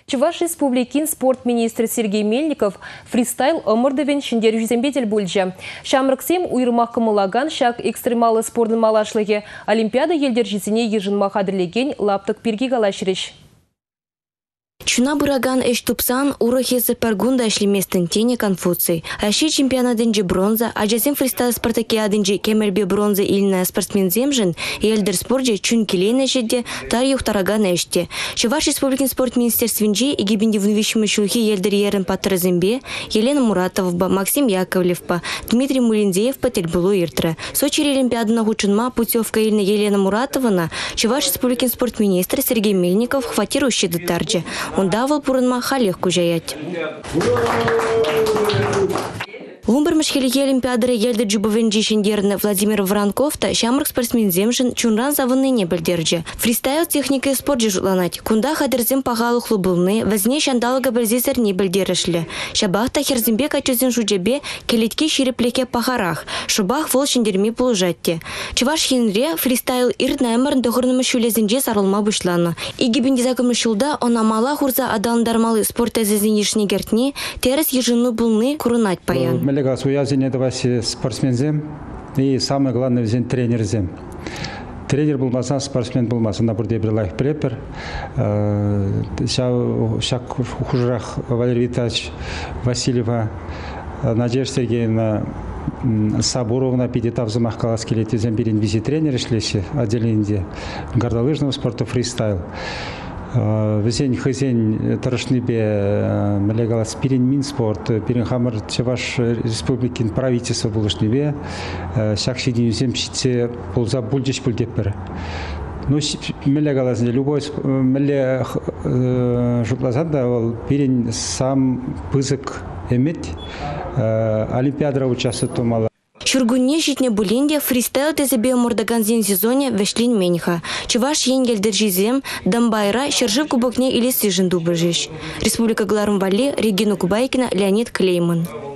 Чуваш Республикин спортминистр Сергей Мельников фристайл омырдывен шиндер жүзембетел бульджа. Шамрыксем уйрмақ кымылаган шак экстремалы спордың малашлығы Олимпиада елдер жізіне ежінмақ адырлеген лаптық перге галашырыш. Чуна бураган эш тупсан урахесы паргунда эшлеместен тене Конфуций. Аши чемпионатынжи бронза, ажасем фристайл спартакиадынжи кемербе бронза илная спортсменземжин, елдер спорджи чун келейна жеде тар юхтараган эште. Чуваш Республикин спорт министерствинжи и гибинди внувищимы шулхи елдер ерен патразембе, Елена Муратовба, Максим Яковлевпа, Дмитрий Мулиндеевпа тельбулу иртра. Сочи Олимпиадына хучунма путевка ильна Елена Муратовна, Чуваш Республикин спорт министр Сергей Мельников хватирующий детарджи. Он давал пурынма халех кужаять. Лумбармашхелиге Олимпиадары елді джубовенджи шендерні Владимир Воронковта шамрық спортсменземжін чунран завынны не білдерджі. Фристайл техникой спорт жутланать. Кунда хадырзем пағалы хлубылны, вазне шандалыға білзесер не білдерішлі. Шабахта херзімбе качузен жуджебе келетке шереплеке пахарах. Шубах вол шендерме полужатте. Чуваш хенре фристайл ирт наймарын доғырнымы шулезінже сарылма бұшланы. Игибінде закымы шулда она мала хурза адалындармалы спорт әзізінешіне гертне терес ежыны бұлны курынать паян. Спортсмензем и самое главное взять тренерзем. Тренер был маса, спортсмен был маса. На бурде брелайх препер. Шак хужрах Валерий Витальевич Васильева, Надежда Сергеевна Сабуровна, пятитав замахкалась келети зембирин вице-тренер шлещи отделение горнолыжного спорта фристайл. Везень хозяин тарашныбе млегалас пирин минспорт пирин хамар Чуваш Республикин правительство булышныбе шакшидин земщице полза бульдич бульдепер. Ну млегалас любой мле жутлазанда ол пирин сам пызык эмет Олимпиадра участвует томала. Шургунне житне буленде фристайл тезебе мордаганзин сезоне вешлин меньха. Чуваш енгельдер жизем Дамбайра шержив кубокне или сижен дубажиш. Республика Гларумвали, Регина Кубайкина, Леонид Клейман.